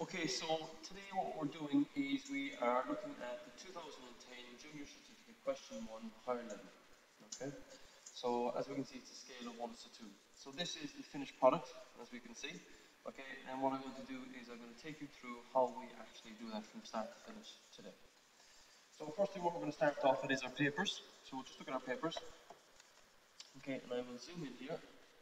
Okay, so today what we're doing is we are looking at the 2010 Junior Certificate Question 1 Higher Level. Okay, so as we can see, it's a scale of 1 to 2. So this is the finished product, as we can see. Okay, and what I'm going to do is I'm going to take you through how we actually do that from start to finish today. So firstly, what we're going to start off with is our papers. So we'll just look at our papers. Okay, and I will zoom in here.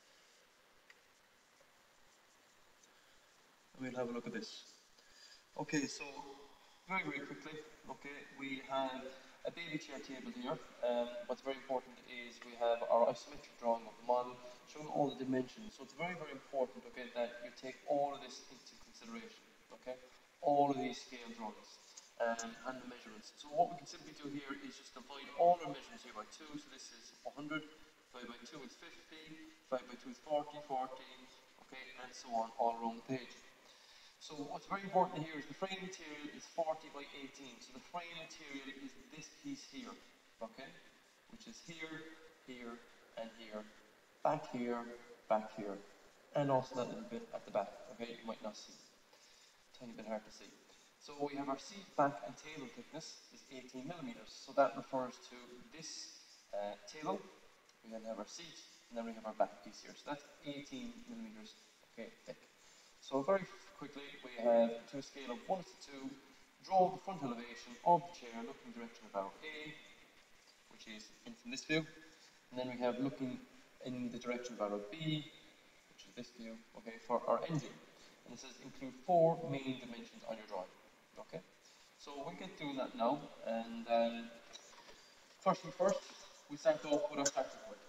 And we'll have a look at this. Okay, so very, very quickly, okay, we have a baby chair table here. What's very important is we have our isometric drawing of the model, showing all the dimensions. So it's very, very important, okay, that you take all of this into consideration, okay, all of these scale drawings and the measurements. So what we can simply do here is just divide all our measurements here by 2. So this is 100, divided by 2 is 50, divided by 2 is 40, 40, okay, and so on, all around the page. So what's very important here is the frame material is 40 by 18. So the frame material is this piece here, okay? Which is here, here, and here. Back here, and also that little bit at the back, okay? You might not see. Tiny bit hard to see. So we have our seat, back, and table thickness is 18 millimeters. So that refers to this table. We then have our seat, and then we have our back piece here. So that's 18 millimeters, okay, thick. So very quickly, we have to a scale of 1 to 2, draw the front elevation of the chair looking in the direction of arrow A, which is in from this view, and then we have looking in the direction of arrow B, which is this view, okay, for our engine. And it says include 4 main dimensions on your drawing, okay. So we'll get doing that now, and first, we start off with our starting point.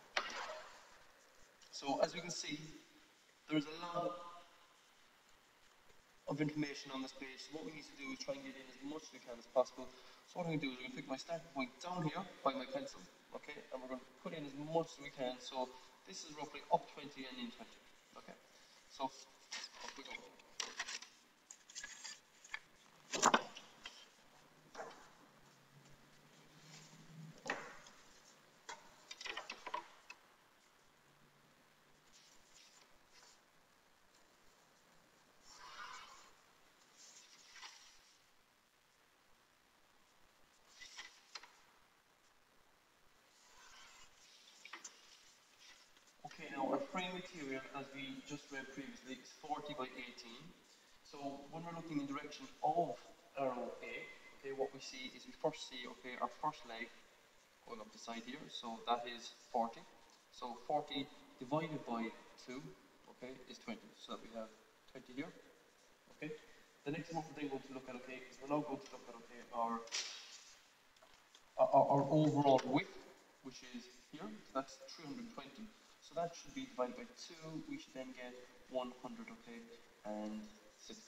So as we can see, there's a lot of information on this page. So what we need to do is try and get in as much as we can as possible. So what I'm going to do is I'm going to pick my starting point down here by my pencil, okay, and we're going to put in as much as we can. So this is roughly up 20 and in 20, okay. So off we go. Okay, now our frame material, as we just read previously, is 40 by 18. So when we're looking in the direction of arrow A, okay, what we see is we first see, okay, our first leg going up the side here, so that is 40. So 40 divided by 2, okay, is 20. So that we have 20 here, okay. The next one we're going to look at, okay, is we're now going to look at, okay, our overall width, which is here, so that's 320. So that should be divided by 2, we should then get 100, okay, and 60.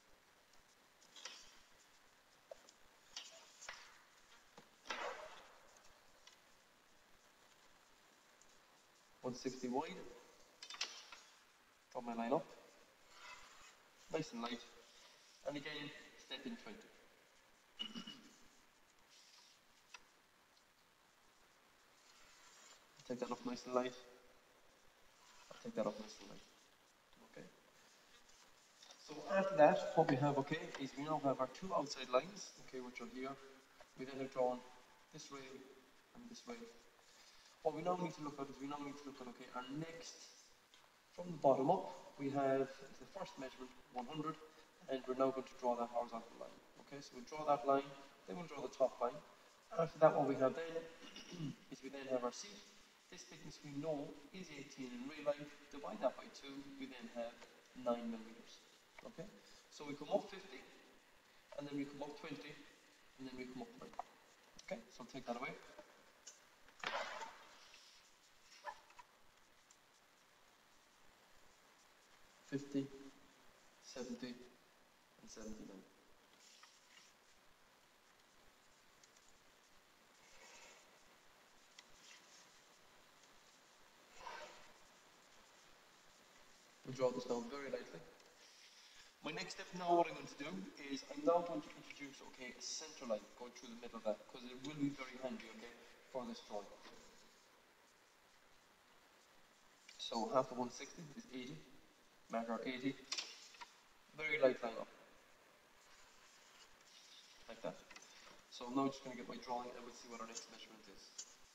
.160 wide, draw my line up, nice and light, and again, step in 20. Take that off nice and light, I'll take that off nice and light, okay. So after that, what we have, okay, is we now have our 2 outside lines, okay, which are here. We then have drawn this rail and this rail. What we now need to look at is okay, our next, from the bottom up, we have the first measurement, 100, and we're now going to draw that horizontal line. Okay, so we'll draw that line, then we'll draw the top line. After that, what we have then is we then have our seat. This thickness we know is 18 in real life. Divide that by 2, we then have 9 millimeters. Okay, so we come up 50, and then we come up 20, and then we come up 9. Okay, so take that away. $50, $70, and $79. We draw this down very lightly. My next step now, what I'm going to do is I'm now going to introduce, okay, a center line going through the middle of that, because it will be very handy, okay, for this drawing. So half of 160 is 80, mark our 80, very light line up, like that. So I'm now just going to get my drawing and we'll see what our next measurement is.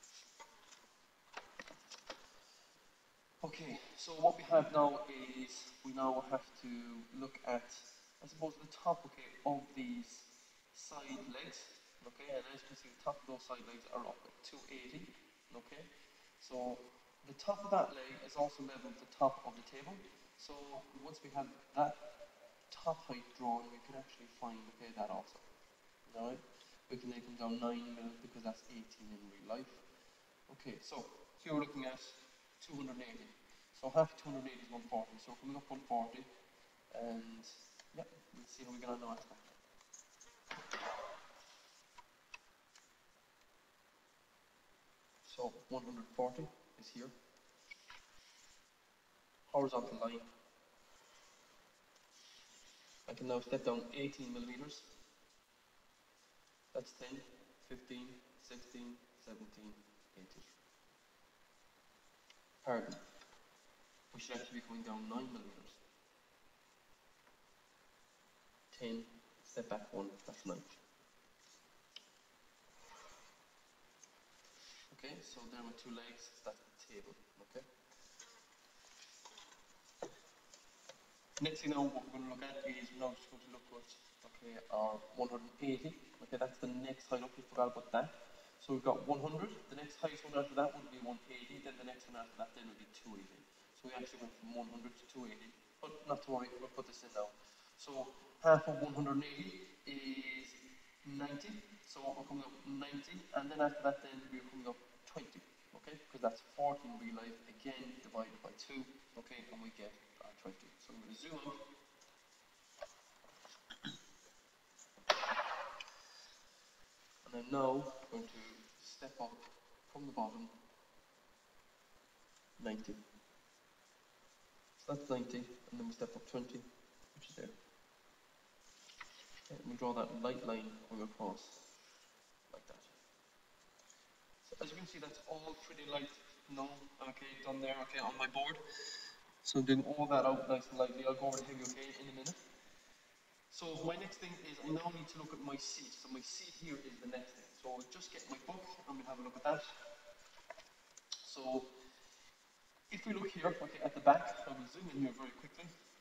Okay, so what we have now is we now have to look at, I suppose, the top, okay, of these side legs, okay, and as you can see, the top of those side legs are up at 280, okay. So the top of that leg is also level with the top of the table. So once we have that top height drawn, we can actually find, okay, that also. Alright, we can then come down 9 mil because that's 18 in real life. Okay, so here we're looking at 280. So half 280 is 140. So we're coming up 140, and yeah, let's see how we get on now after that. So 140 is here. Horizontal line. I can now step down 18 millimeters. That's 10, 15, 16, 17, 18. Pardon. We should actually be coming down 9 millimeters. 10, step back 1, that's 9. Okay, so there are my two legs, that's the table, okay? Next thing now, what we're going to look at is we're now just going to look at, okay, our 180. Okay, that's the next height up, we forgot about that. So we've got 100, the next highest one after that would be 180, then the next one after that then would be 280. So we actually went from 100 to 280, but not to worry, we'll put this in now. So half of 180 is 90, so we're coming up 90, and then after that then we're coming up 20, okay, because that's 40 in real life, again, divided by 2, okay, and we get 20. So I'm going to zoom out. And I'm now going to step up from the bottom 90. So that's 90, and then we step up 20, which is there. Okay, and we draw that light line going across like that. So as you can see, that's all pretty light, okay, done there, okay, on my board. So I'm doing all that out nice and lightly. I'll go over to heavy, okay, in a minute. So my next thing is I now need to look at my seat. So my seat here is the next thing. So I'll just get my book and we'll have a look at that. So if we look here, okay, at the back, I will zoom in here very quickly.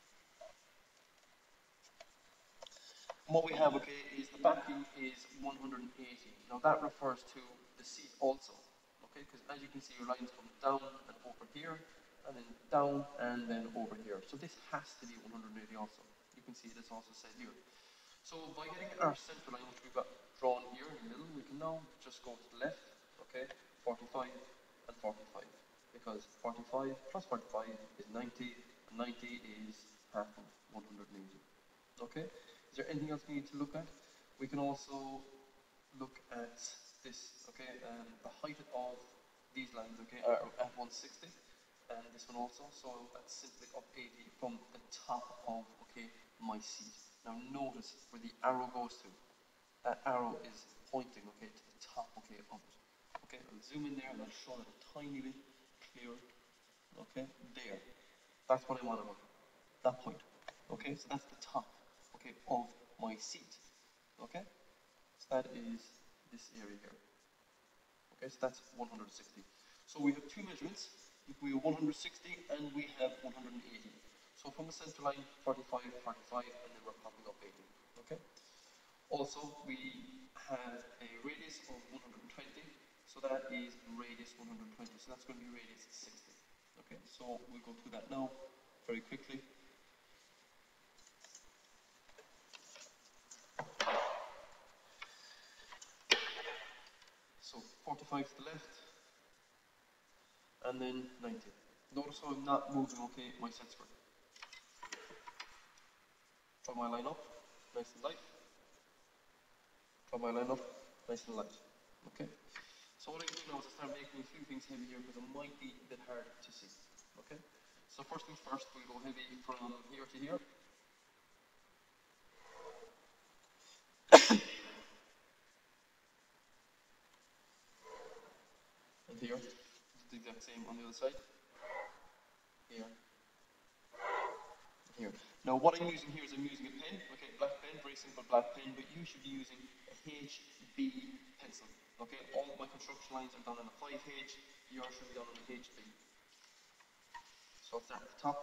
And what we have, okay, is the backing is 180. Now that refers to the seat also, okay, because as you can see, your lines come down and over here, and then down and then over here. So this has to be 180 also. You can see it's also said here. So by getting our center line, which we've got drawn here in the middle, we can now just go to the left, okay, 45 and 45, because 45 plus 45 is 90, and 90 is half of 180, okay? Is there anything else we need to look at? We can also look at this, okay, the height of these lines, okay, are at 160, and this one also, so that's simply up 80 from the top of, okay, my seat. Now notice where the arrow goes to. That arrow is pointing, okay, to the top, okay, of it. Okay, I'll zoom in there and I'll show it a tiny bit clearer. Okay, there. That's what I want to look at. That point. Okay, so that's the top, okay, of my seat. Okay, so that is this area here. Okay, so that's 160. So we have two measurements. We have 160 and we have 180. So from the center line, 45, 45, and then we're popping up 80, okay? Also, we have a radius of 120, so that is radius 120, so that's going to be radius 60, okay? So we'll go through that now, very quickly. So 45 to the left, and then 90. Notice how I'm not moving, okay, my set square. Draw my line up, nice and light. Draw my line up, nice and light. Okay? So what I can do now is I start making a few things heavy here because it might be a bit hard to see. Okay? So first things first, we'll go heavy from here to here. And here. It's the exact same on the other side. Here. Here. Now what I'm using here is I'm using a pen, okay, black pen, very simple black pen, but you should be using a HB pencil, okay? All of my construction lines are done on a 5H, yours should be done on a HB. So I'll start at the top.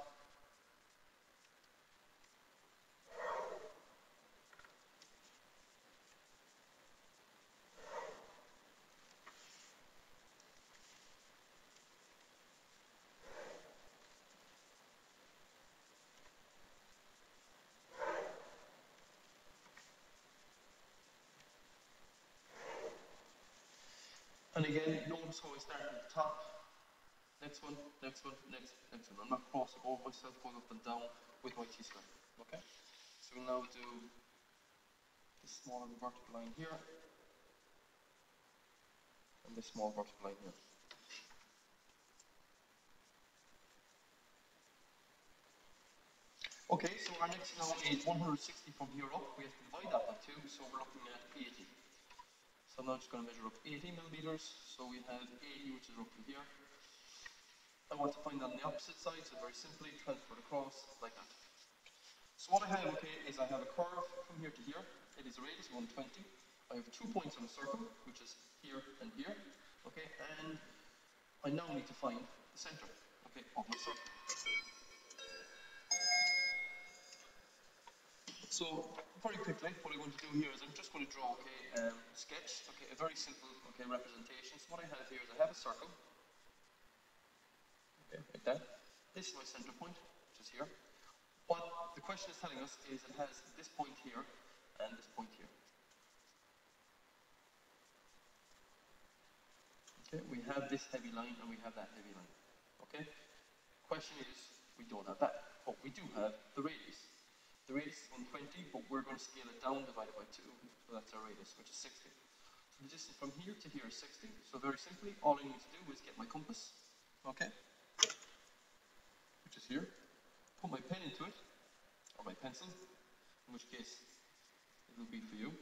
And again, notice how I start at the top. Next one, next one, next one. I'm not crossing over myself, going up and down with my T-square, okay? So we'll now do this small vertical line here, and this small vertical line here. Okay, so our next now is 160 from here up. We have to divide that by 2, so we're looking at 80. So I'm now just going to measure up 80 millimeters. So we have 80, which is roughly here. I want to find that on the opposite side, so very simply transfer it across like that. So what I have, okay, is I have a curve from here to here. It is a radius 120. I have 2 points on the circle, which is here and here. Okay, and I now need to find the center, okay, of my circle. So very quickly, what I'm going to do here is I'm just going to draw, okay, sketch, okay, a very simple, okay, representation. So what I have here is I have a circle, okay, like that. This is my center point, which is here. What the question is telling us is it has this point here and this point here. Okay, we have this heavy line and we have that heavy line. Okay. Question is, we don't have that, but we do have the radius. The radius is 120, but we're going to scale it down, divided by 2, so that's our radius, which is 60. So the distance from here to here is 60, so very simply, all I need to do is get my compass, okay, which is here, put my pen into it, or my pencil, in which case it will be for you.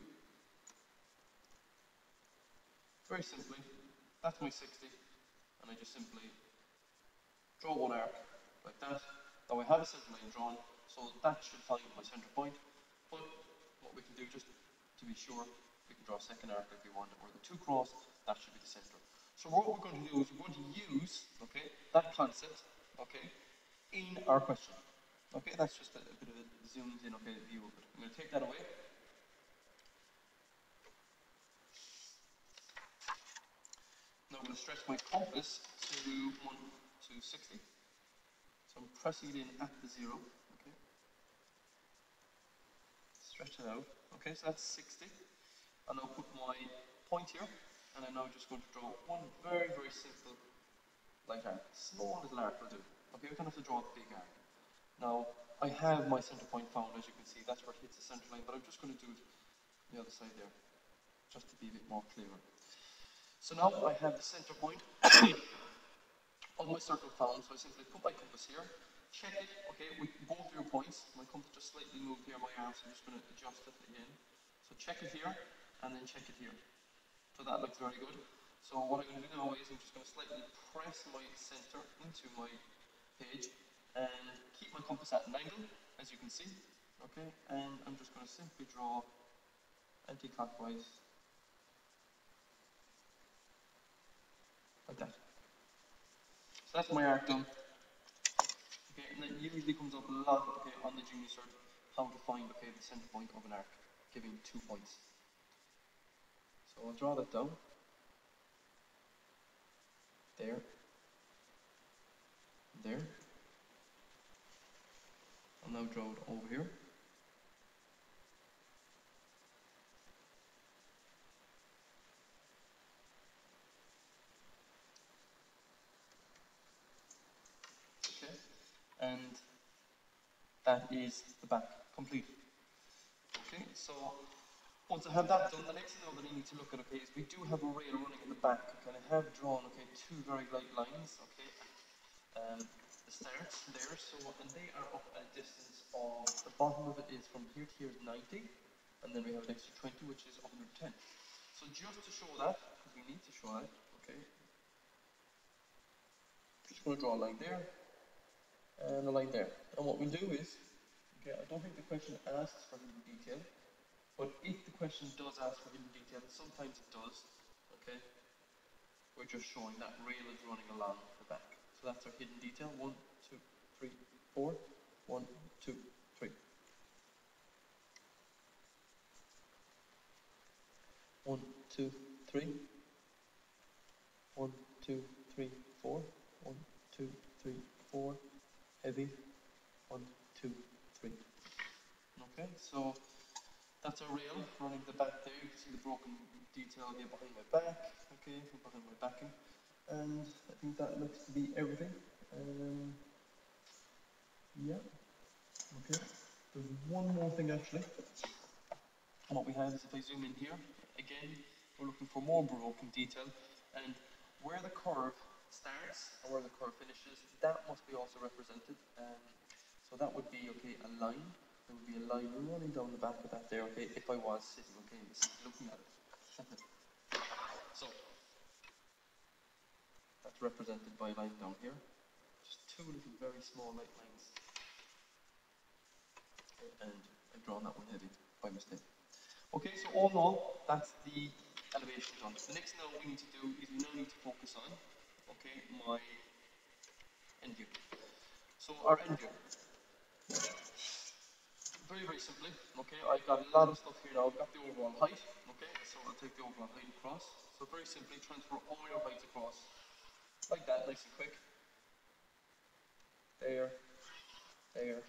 Very simply, that's my 60, and I just simply draw one arc, like that. Now I have a center line drawn, so that should find my center point, but what we can do, just to be sure, we can draw a second arc if we want, or the 2 cross, that should be the center. So what we're going to do is we're going to use, okay, that concept, okay, in our question. Okay, that's just a bit of a zoomed in, okay, view of it. I'm going to take that away. Now I'm going to stretch my compass to 60. So I'm pressing it in at the 0, okay. Stretch it out, okay, so that's 60. And I'll put my point here, and I'm now just going to draw one very, very simple light arc. Small little arc will do. Okay, we don't have to draw a big arc. Now, I have my center point found, as you can see, that's where it hits the center line, but I'm just going to do it on the other side there, just to be a bit more clearer. So now I have the center point of my circle found, so I simply put my compass here, check it, okay, with both of your points. My compass just slightly moved here, my arm, so I'm just going to adjust it again. So check it here, and then check it here. So that looks very good. So what I'm going to do now is I'm just going to slightly press my center into my page, and keep my compass at an angle, as you can see, okay, and I'm just going to simply draw anti-clockwise, like that. So that's my arc done. Okay, and it usually comes up a lot, okay, on the Junior Cert, how to find, okay, the center point of an arc, giving 2 points. So I'll draw that down. There. There. I'll now draw it over here. Okay, and that is the back complete. Okay, so once I have that done, the next thing that I need to look at, okay, is we do have a rail running at the back, okay, and I have drawn, okay, 2 very light lines, okay, the start there, so, and they are up at a distance of, the bottom of it is from here to here is 90, and then we have an extra 20, which is 110. So just to show that, because we need to show that, okay, just going to draw a line there, and a line there, and what we'll do is, Okay, I don't think the question asks for hidden detail, but if the question does ask for hidden detail, sometimes it does, okay, we're just showing that rail is running along the back. So that's our hidden detail. 1, 2, 3, 4. 1, 2, 3. 1, 2, 3. 1, 2, 3, 4. 1, 2, 3, 4. Heavy. 1, 2, 3. Okay, so that's our rail running the back there. You can see the broken detail here behind my back. Okay, behind my backing. And I think that looks to be everything. Yeah. Okay. There's one more thing actually. And what we have is if I zoom in here, again, we're looking for more broken detail. And where the curve starts and where the curve finishes, that must be also represented. So that would be, okay, a line. There would be a line running down the back of that there, okay, if I was sitting, okay, looking at it. So, that's represented by a line down here. Just two little very small light lines. And I've drawn that one heavy by mistake. Okay, so all in all, that's the elevation done. The next now we need to do is we now need to focus on, okay, my end view. So our end view. Very, very simply, okay, I've got a lot of stuff here now. I've got the overall height, okay, so I'll take the overall height across. So very simply, transfer all your heights across, like that, nice and quick. There, there.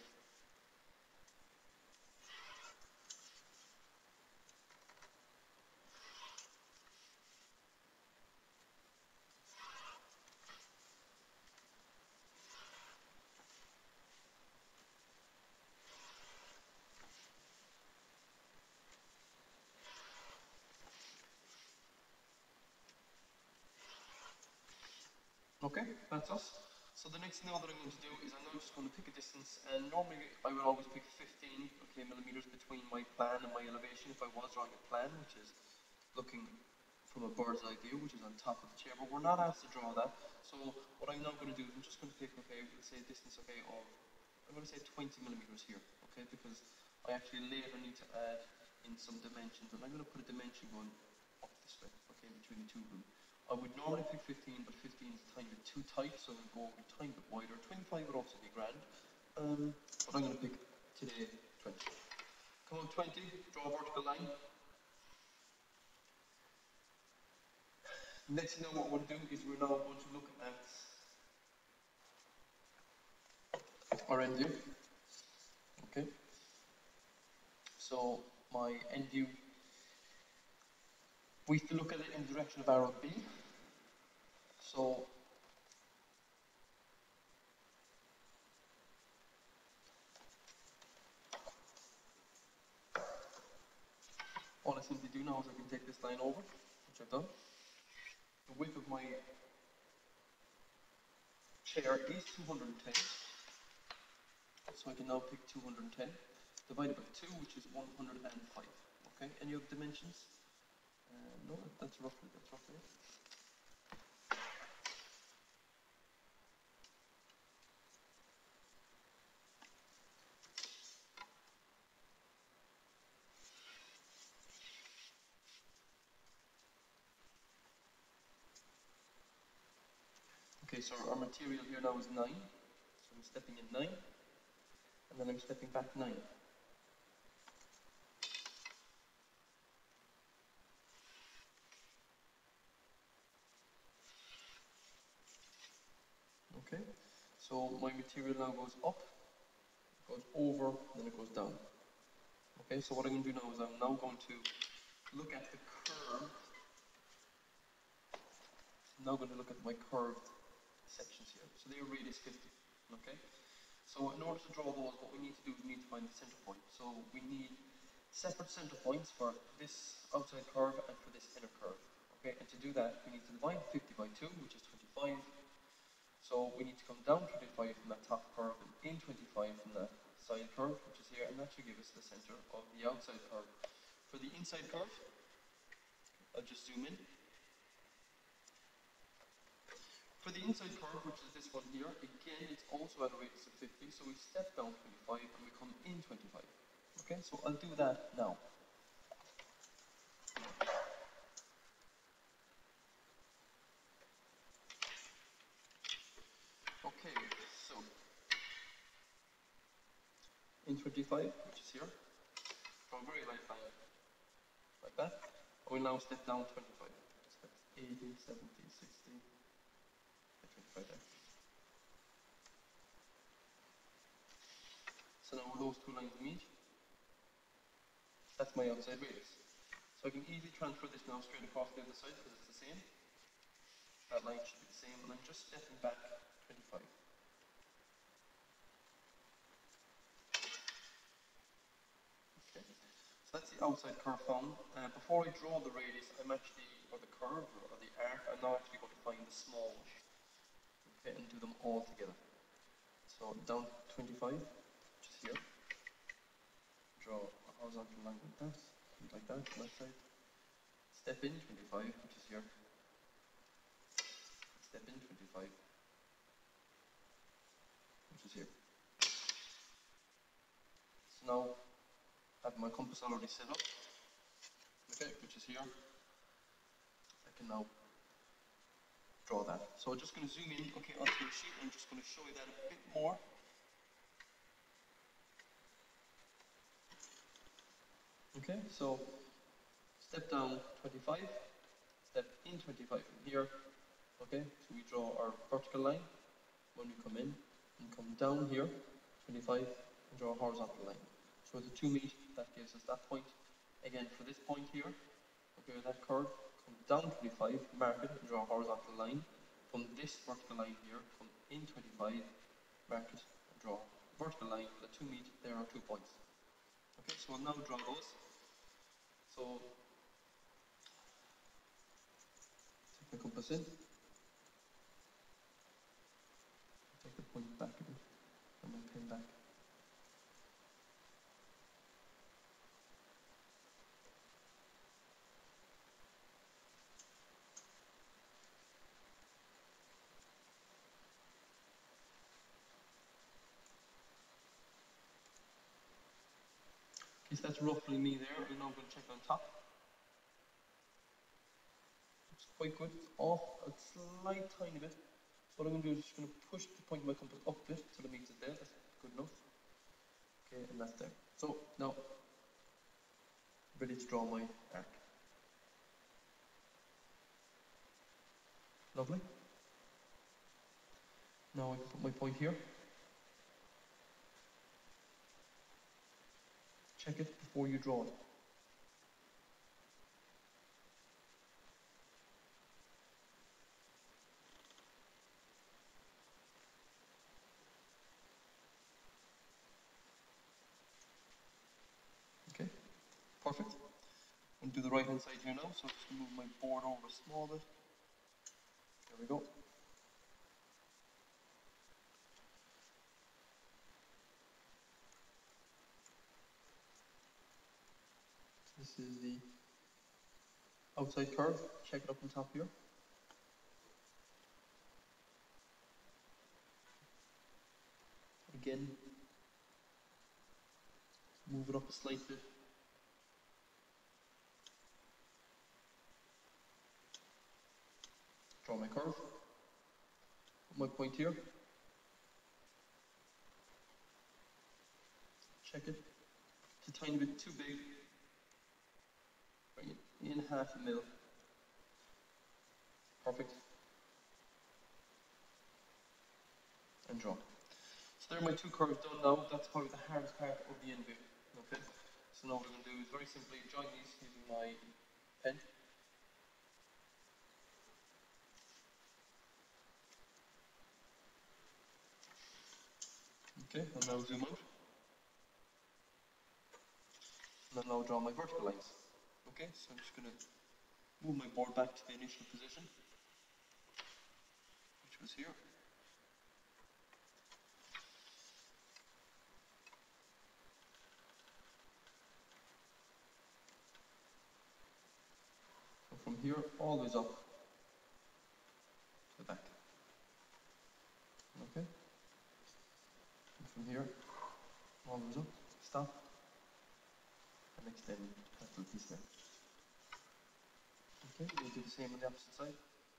Okay, that's us. So the next thing now that I'm going to do is I'm now just going to pick a distance, and normally I would always pick 15 millimeters between my plan and my elevation if I was drawing a plan, which is looking from a bird's eye view, which is on top of the chair, but we're not asked to draw that. So what I'm now going to do is I'm just going to pick, okay, let's say a distance, okay, of, I'm going to say 20 millimeters here, okay, because I actually later need to add in some dimensions, and I'm going to put a dimension going up this way, okay, between the two of them. I would normally pick 15, but 15 is a tiny bit too tight, so I'm going to go a tiny bit wider. 25 would also be grand, but I'm going to pick today 20. Come on, 20, draw a vertical line. Next thing what we'll do is we're now going to look at our end view. Okay. So my end view, we have to look at it in the direction of arrow B. So all I simply do now is I can take this line over, which I've done. The width of my chair is 210. So I can now pick 210 divided by 2, which is 105. Okay, any other dimensions? No, that's roughly it. Okay, so our material here now is 9. So I'm stepping in 9, and then I'm stepping back 9. Okay, so my material now goes up, goes over, and then it goes down. Okay, so what I'm going to do now is I'm now going to look at the curve. I'm now going to look at my curved sections here. So they're radius 50. Okay, so in order to draw those, what we need to do is we need to find the center point. So we need separate center points for this outside curve and for this inner curve. Okay, and to do that, we need to divide 50 by 2, which is 25. So we need to come down 25 from that top curve and in 25 from that side curve, which is here, and that should give us the center of the outside curve. For the inside curve, I'll just zoom in. For the inside curve, which is this one here, again, it's also at a radius of 50, so we step down 25 and we come in 25. Okay, so I'll do that now. Okay, so in 25, which is here, draw a very light line like that. I will now step down 25. Steps 80, 70, 60, 25 there. So now those two lines meet. That's my outside radius. So I can easily transfer this now straight across the other side because it's the same. That line should be the same, and I'm just stepping back 25. Okay. So that's the outside curve found. Before I draw the radius, or the curve, or the arc, I'm now actually going to find the small one. Okay, and do them all together. So down 25, which is here. Draw a horizontal line like that, left side. Step in 25, which is here. Step in 25, which is here. So now I have my compass already set up, okay, which is here. I can now draw that. So I'm just going to zoom in, okay, onto your sheet. I'm just going to show you that a bit more. Okay, so step down 25, step in 25 from here. Okay, so we draw our vertical line when we come in, and come down here, 25, and draw a horizontal line. So the two meet, that gives us that point. Again, for this point here, okay, that curve, come down 25, mark it, and draw a horizontal line. From this vertical line here, come in 25, mark it, and draw a vertical line. The two meet, there are 2 points. Okay, so I'll now draw those. So, take the compass in, take the point back a bit, and my pen back. Okay, so that's roughly me there. We're now going to check on top. It's quite good. It's off a slight tiny bit. So what I'm going to do is just going to push the point of my compass up a bit till it meets it there. That's good enough. Okay, and that's there. So now, ready to draw my arc. Lovely. Now I can put my point here. Check it before you draw it. Okay, perfect. I'm going to do the right hand side here now, so I'm just going to move my board over a small bit. There we go. This is the outside curve. Check it up on top here. Again, move it up a slight bit. Draw my curve. Put my point here. Check it. It's a tiny bit too big. Bring it in half a mil. Perfect. And draw. So there are my two curves done now. That's probably the hardest part of the end bit. Okay. So now what we're going to do is very simply join these using my pen. Okay, and now zoom out. And then now draw my vertical lines. Okay, so I'm just going to move my board back to the initial position, which was here. So from here all the way up to the back. Always up, stop, and extend that little piece there. Okay, we'll do the same on the opposite side.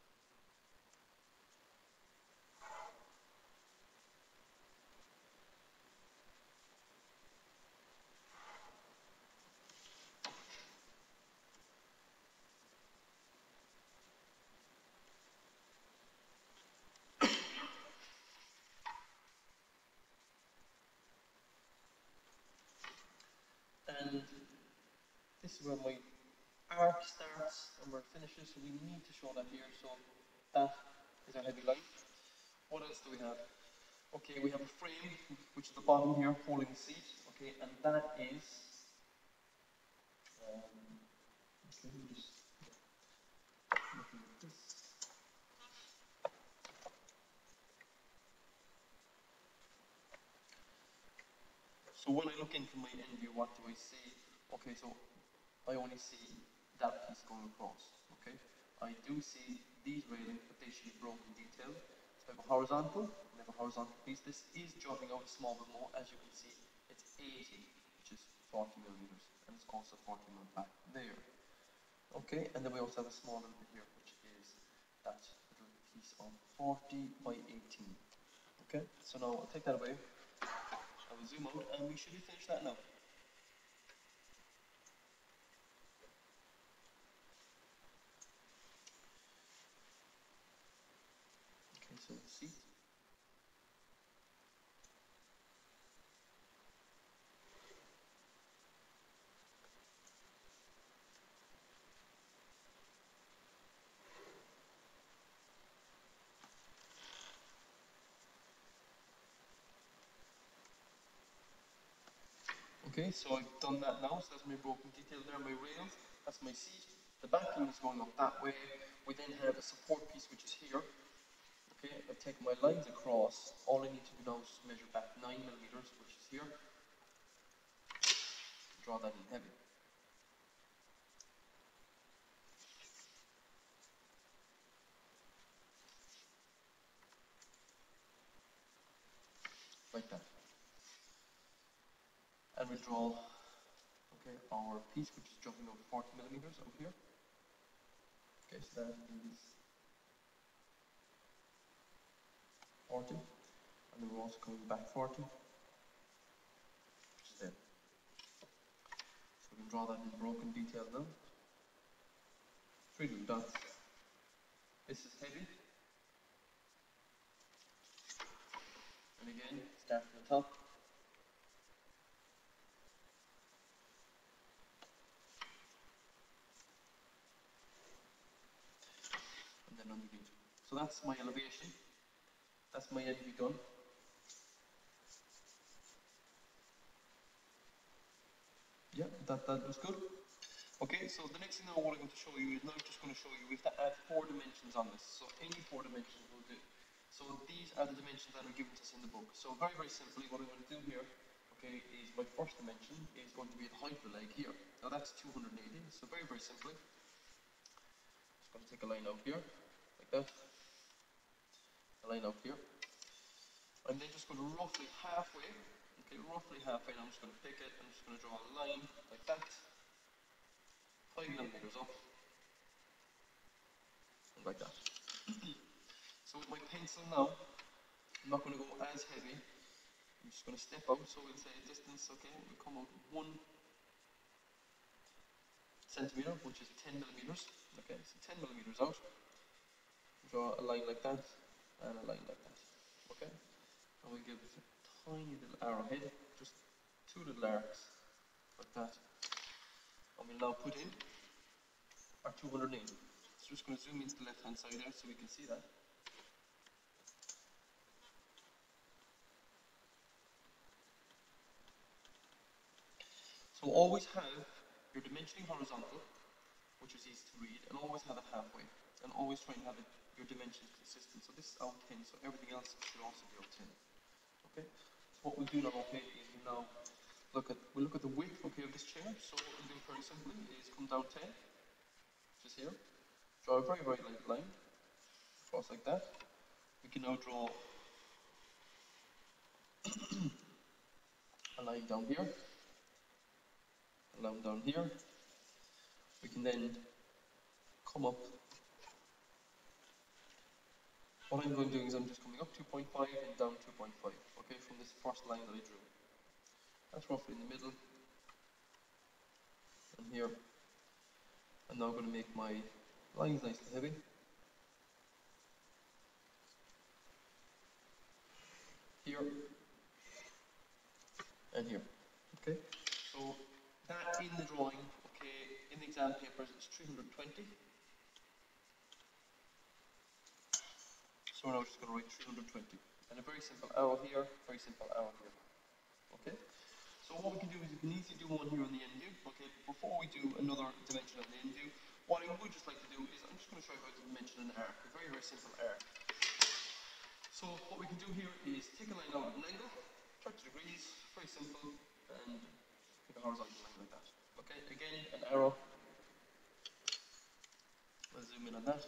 And this is where my arc starts and where it finishes, so we need to show that here. So that is our heavy line. What else do we have? Okay, we have a frame, which is the bottom here, holding the seat. Okay, and that is, okay, we'll just looking at this. So when I look into my end view, what do I see? Okay, so I only see that piece going across. Okay, I do see these railings, but they should be broken detail. So I have a horizontal, and I have a horizontal piece. This is dropping out a small bit more. As you can see, it's 80, which is 40 millimeters, and it's also 40 mil back there. Okay, and then we also have a small little bit here, which is that little piece of 40 by 18. Okay, so now I'll take that away. I will zoom out, and we should be finished that now. Okay, so see. Okay, so I've done that now, so that's my broken detail there, my rails, that's my seat. The backing is going up that way. We then have a support piece which is here. Okay, I've taken my lines across. All I need to do now is just measure back 9 millimeters, which is here. Draw that in heavy. Like that. And we draw, okay, our piece which is jumping over 40 millimeters over here. Okay, so that is 40, and then we're also coming back 40, which is there. So we can draw that in broken detail now. 3 little dots. This is heavy. And again, start from the top. And then underneath. So that's my elevation. That's my end view done. Yeah, that looks good. Okay, so the next thing now what I'm going to show you is now I'm just going to show you we have to add 4 dimensions on this. So any 4 dimensions will do. So these are the dimensions that are given to us in the book. So very, very simply what I'm going to do here, okay, is my first dimension is going to be the height of the leg here. Now that's 280. So very, very simply, just going to take a line out here, like that. A line out here. I'm then just going to roughly halfway, okay, roughly halfway, and I'm just going to pick it, I'm just going to draw a line like that. 5 millimeters up, and like that. So with my pencil now, I'm not going to go as heavy. I'm just going to step out, so we'll say distance, okay, we'll come out 1 centimeter, which is 10 millimeters. Okay, so 10 millimeters out. Draw a line like that, and a line like that. Okay, and we give this a tiny little arrowhead, just 2 little arcs, like that. And we'll now put in our 280. So just going to zoom into the left hand side there so we can see that. So always have your dimensioning horizontal, which is easy to read, and always have it halfway, and always try and have it, your dimensions consistent. So this is out 10, so everything else should also be out 10. Okay. So what we'll do now, okay, is we now look at the width, okay, of this chair. So what we'll do very simply is come down 10, which is here. Draw a very, very light line across like that. We can now draw a line down here, a line down here. We can then come up. What I'm going to do is I'm just coming up 2.5 and down 2.5, okay, from this first line that I drew. That's roughly in the middle. And here, I'm now going to make my lines nice and heavy. Here, and here, okay? So, that in the drawing, okay, in the exam papers, is 320. So we're now just going to write 320. And a very simple arrow here, very simple arrow here, okay? So what we can do is we can easily do one here on the end view, okay? But before we do another dimension on the end view, what I would just like to do is I'm just going to show you how to dimension an arc, a very, very simple arc. So what we can do here is take a line out at an angle, 30 degrees, very simple, and take a horizontal line like that. Okay, again, an arrow. I'll zoom in on that.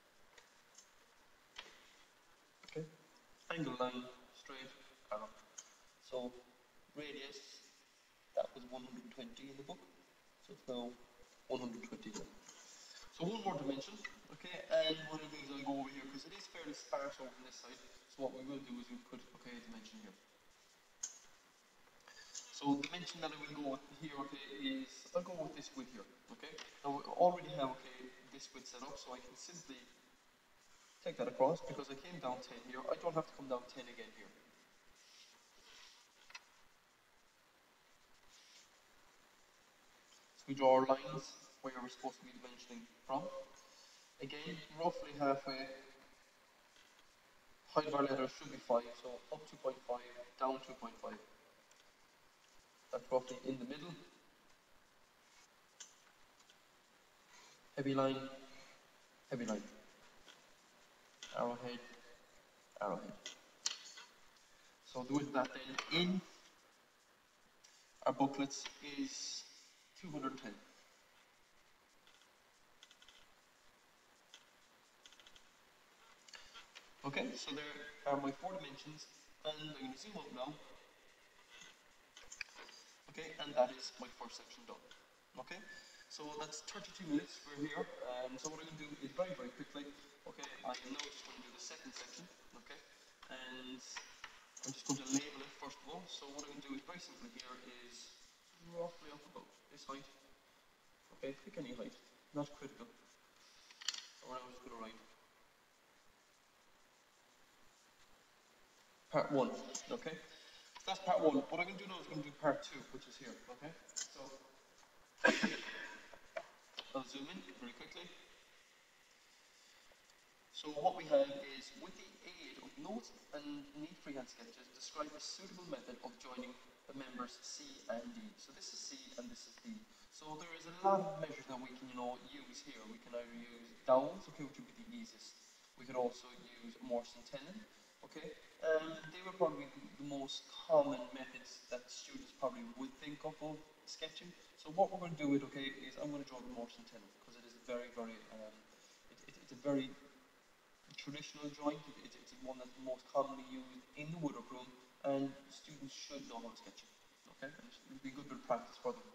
Okay, angle line, straight, arrow. So radius, that was 120 in the book, so it's now 120 here. So one more dimension, okay, and what I'll do is I'll go over here because it is fairly sparse over on this side. So what we will do is we'll put, okay, a dimension here. So the dimension that I will go with here, okay, is, I'll go with this width here, okay. Now we already have, okay, this width set up, so I can simply take that across because I came down 10 here. I don't have to come down 10 again here. So we draw our lines where we're supposed to be dimensioning from. Again, roughly halfway, height of our letters should be 5, so up 2.5, down 2.5. That's roughly in the middle. Heavy line, heavy line. Arrowhead, arrowhead. So the width of that then in our booklets is 210. Okay, so there are my 4 dimensions, and I'm going to zoom up now. Okay, and that is my first section done. Okay, so that's 32 minutes, we're here. So what I'm going to do is very, very quickly, okay, I am now just going to do the second section, okay, and I'm just going to label it first of all. So what I'm going to do is very simply here is roughly up about this height. Okay, pick any height, not critical. Or I'm just going to write part 1, okay? So that's part 1. What I'm going to do now is I'm going to do part 2, which is here, okay? So I'll zoom in very quickly. So what we have is, with the aid of notes and neat freehand sketches, describe a suitable method of joining the members C and D. So this is C and this is D. So there is a lot of measures that we can, use here. We can either use dowels, okay, which would be the easiest. We could also use Morse and tenon, okay. They were probably the most common methods that students probably would think of sketching. So what we're going to do with, okay, is I'm going to draw the Morse and tenon because it is very, very, it's a very traditional drawing. It's one that's most commonly used in the woodwork room, and students should know how to sketch it. Okay, and it would be a good bit of practice for them.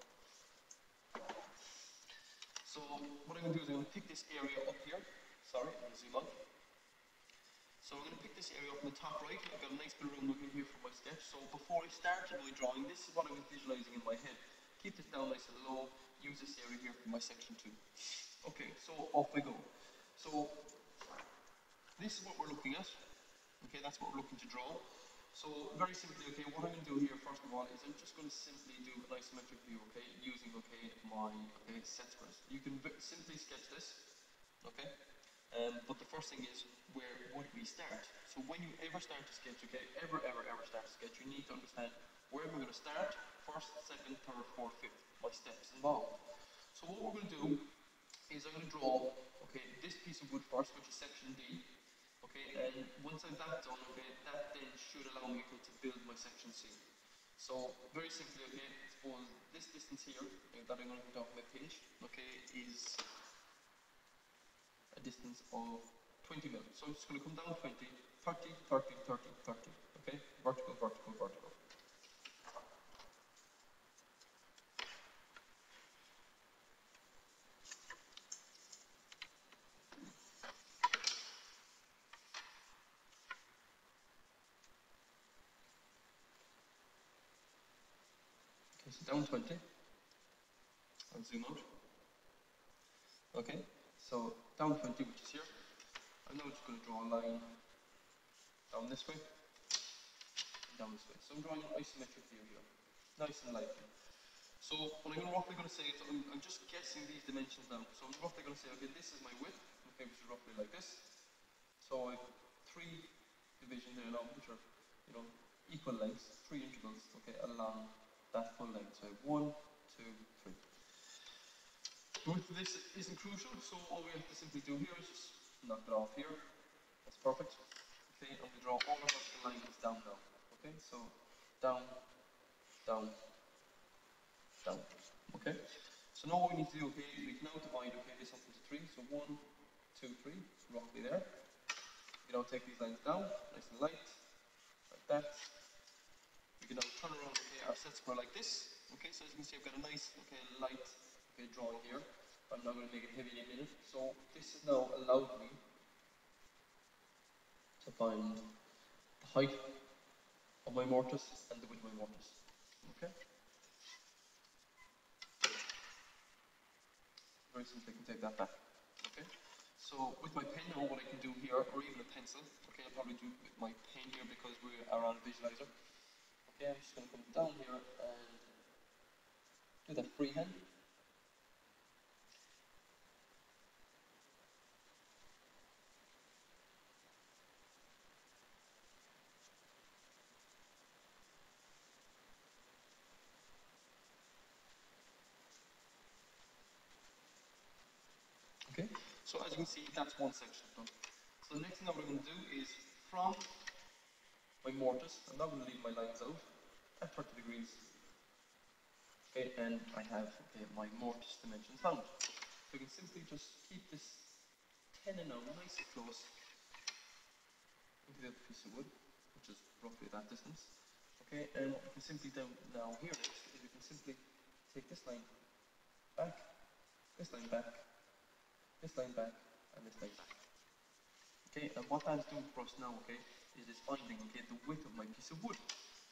So what I'm going to do is I'm going to pick this area up here. Sorry, I'm going to zoom out. So we're going to pick this area up in the top right. I've got a nice bit of room looking here for my sketch. So before I started my drawing, this is what I was visualizing in my head. Keep this down nice and low. Use this area here for my section 2. Okay, so off we go. So this is what we're looking at. Okay, that's what we're looking to draw. So very simply, okay, what I'm going to do here first of all is I'm just going to simply do an isometric view, okay, using, okay, my, set squares. You can simply sketch this, okay, but the first thing is, where would we start? So when you ever start to sketch, okay, ever start to sketch, you need to understand where am I going to start, first, second, third, fourth, fifth, my steps involved. So what we're going to do is I'm going to draw, okay, this piece of wood first, which is section D. Okay, and once I've that done, okay, that then should allow me to build my section C. So very simply, okay, suppose this distance here that I'm going to put off my page, okay, is a distance of 20 mil. So I'm just going to come down 20, 30, 30, 30, 30, okay, vertical, vertical, vertical. so down 20. I'll zoom out. Okay, so down 20, which is here. I'm now just going to draw a line down this way and down this way. So I'm drawing an isometric view here, nice and light. So what I'm roughly going to say is I'm just guessing these dimensions now. So I'm roughly going to say, okay, this is my width, okay, which is roughly like this. So I have 3 divisions there now, which are, you know, equal lengths, 3 intervals, okay, along that full length. So I have 1, 2, 3. The width of this isn't crucial, so all we have to simply do here is just knock it off here. That's perfect. Okay, and we draw all of our lines down now. Okay, so down, down, down. Okay, so now what we need to do, okay, is we can now divide, okay, this up into 3. So 1, 2, 3, roughly there. We can now take these lines down, nice and light, like that. We can now turn around, okay, our set square like this. Okay, so as you can see, I've got a nice, okay, light, okay, drawing here. I'm now going to make it heavy in a minute. So this has now allowed me to find the height of my mortise and the width of my mortise. Okay? Very simply, I can take that back. Okay? So with my pen now, what I can do here, or even a pencil, okay, I'll probably do with my pen here because we are on a visualizer. Okay, I'm just going to come down here and do that freehand. Okay, so as you can see, that's one section done. So the next thing that we're going to do is from my mortise, I'm now going to leave my lines out at 30 degrees. Okay, and I have, okay, my mortise dimensions found. So you can simply just keep this tenon now nice and close into the other piece of wood, which is roughly that distance. Okay, and what we can simply do now here next is we can simply take this line back, this line back, this line back, and this line back. Okay, and what that's doing for us now, okay, is it's finding, okay, the width of my piece of wood.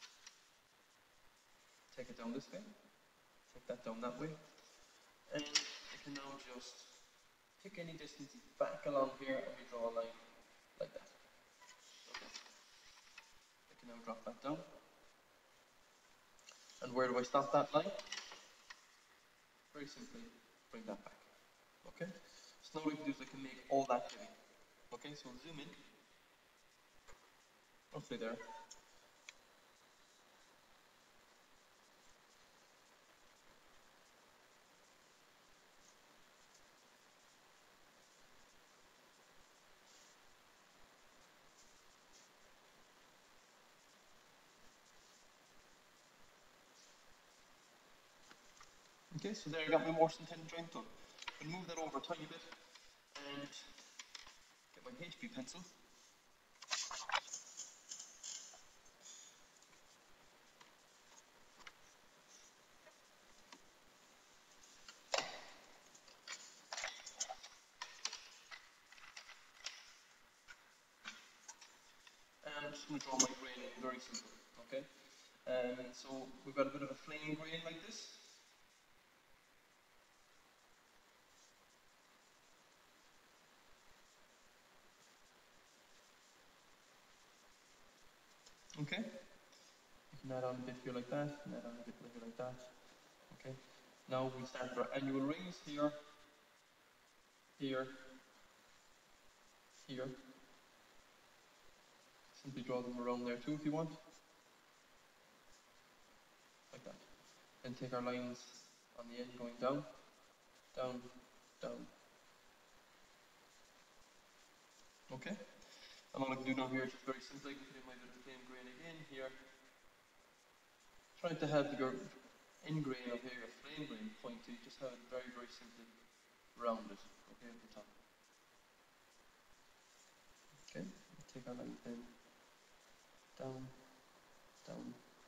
Take it down this way, take that down that way, and I can now just pick any distance back along here and we draw a line like that. Okay. I can now drop that down. And where do I stop that line? Very simply, bring that back. Okay? So now what I can do is I can make all that heavy. Okay, so we'll zoom in. Roughly there. Okay, so there I got my mortise and tenon joint done. I'll move that over a tiny bit and get my HB pencil. And I'm just going to draw my grain in, very simple. Okay? So we've got a bit of a flame grain like this. Okay? You can add on a bit here like that, and add on a bit here like that. Okay? Now we start our annual rings here, here, here. Simply draw them around there too if you want. Like that. Then take our lines on the end going down, down, down. Okay? And all I can do now here is just very simply, I can put in my bit of flame grain again here. Trying to have your end grain up here, your flame grain pointy, just have it very, very simply rounded, okay, at the top. Okay, take our line then down, down.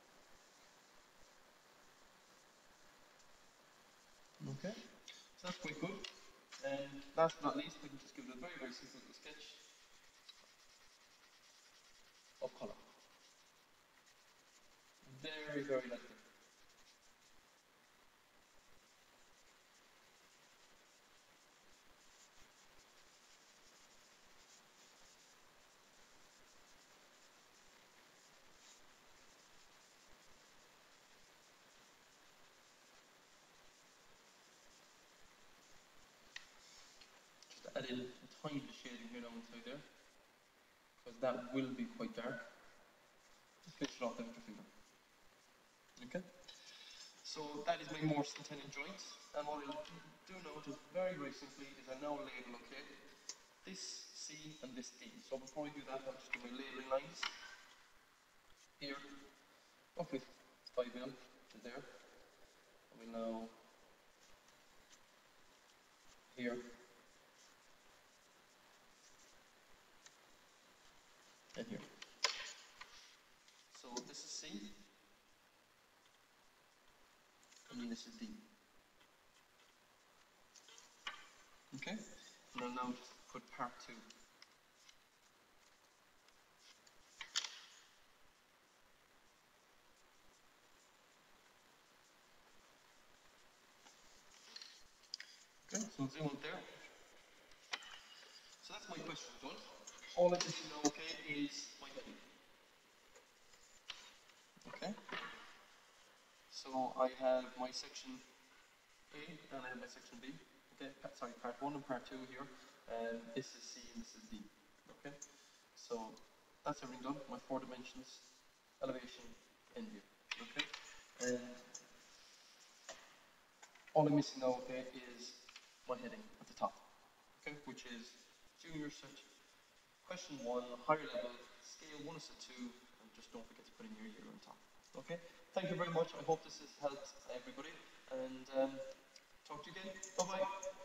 Okay, so that's quite good. And last but not least, I can just give it a very, very simple little sketch of colour. Very, very lightly. kind of shading here now inside there, because that will be quite dark. Just finish it off there with your finger. Okay? So that is my Morse and tenon joints, and what I'll do now, just very, very simply, is I now label, okay, this C and this D. So before I do that, I'll just do my labeling lines. Here, roughly 5 mil to there. And we now, here, and here. So this is C, and then this is D. Okay? And I'll now just put part 2. Okay, so I'll zoom out there. So that's my question done. All I need to know, okay, is my heading. Okay? So I have my section A and I have my section B. Okay, sorry, part 1 and part 2 here. And this is C and this is D. Okay? So that's everything done. My 4 dimensions, elevation, end view. Okay? And all I'm missing now, okay, is my heading at the top. Okay, which is junior set, question 1, higher level, scale 1 is to 2, and just don't forget to put in your year on top. Okay, thank you very much. I hope this has helped everybody, and talk to you again. Bye bye.